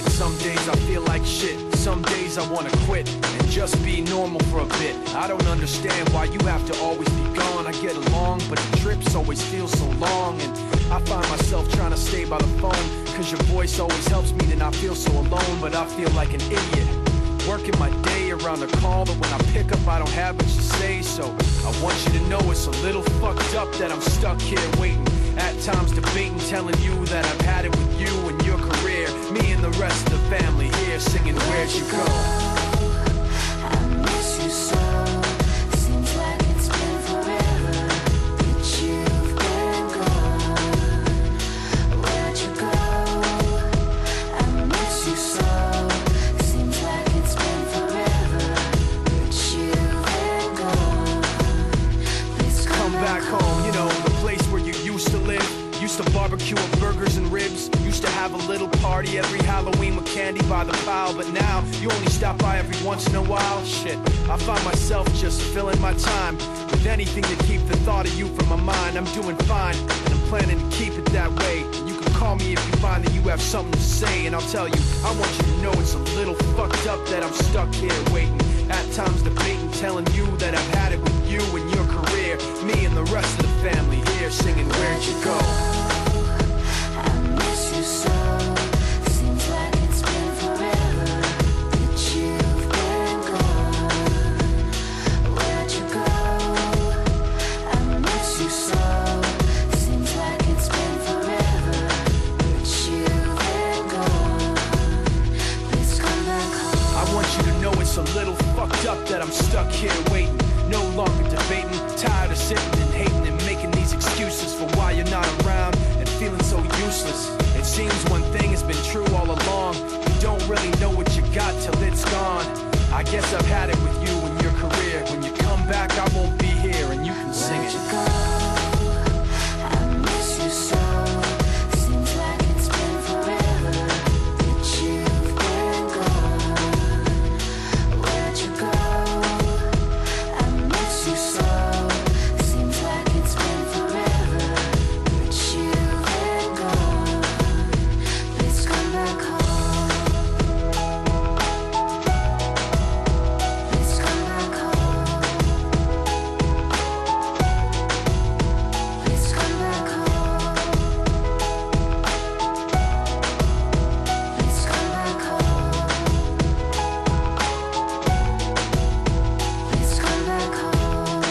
said, some days I feel like shit. Some days I wanna quit and just be normal for a bit. I don't understand why you have to always be gone. I get along, but the trips always feel so long. And I find myself trying to stay by the phone, cause your voice always helps me to not feel so alone. But I feel like an idiot, working my day around the call, but when I pick up I don't have much to say. So I want you to know it's a little fucked up that I'm stuck here waiting, at times debating, telling you that I've had it with you and your career. Me and the rest of the family here singing Where'd You Go? I miss you so. Seems like it's been forever that you've been gone. Where'd you go? I miss you so. Seems like it's been forever that you've been gone. Please Come back home, you know, the place where you used to live. Used to barbecue with burgers and ribs. Used to have a little party every Halloween with candy by the pile. But now, you only stop by every once in a while. Shit, I find myself just filling my time with anything to keep the thought of you from my mind. I'm doing fine, and I'm planning to keep it that way. You can call me if you find that you have something to say, and I'll tell you, I want you to know it's a little fucked up that I'm stuck here waiting, at times debating, telling you that I've had it with you and your career. Me and the rest of the family here singing Where'd You Go? I miss you so. Seems like it's been forever that you've been gone. Where'd you go? I miss you so. Seems like it's been forever that you've been gone. Please come back home. I want you to know it's a little fucked up that I'm stuck here waiting, no longer debating, tired of sitting and hating and making these excuses for why you're not around and feeling so useless. It seems one thing has been true all along, you don't really know what you got till it's gone. I guess I've had it with you and your career. When you come back I won't be here and you can sing Where'd it. you go? I miss you so. Seems like it's been forever that you've been gone. Where'd you go? I miss you so. Seems like it's been forever that you've been gone. Please come back home. Please come back home. Please come back home. Please come back home. Please come back home.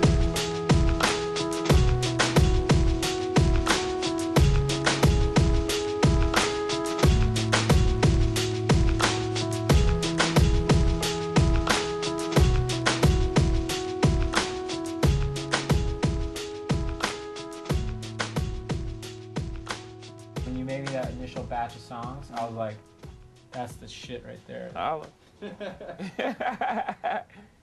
When you made me that initial batch of songs, I was like, that's the shit right there. Holla.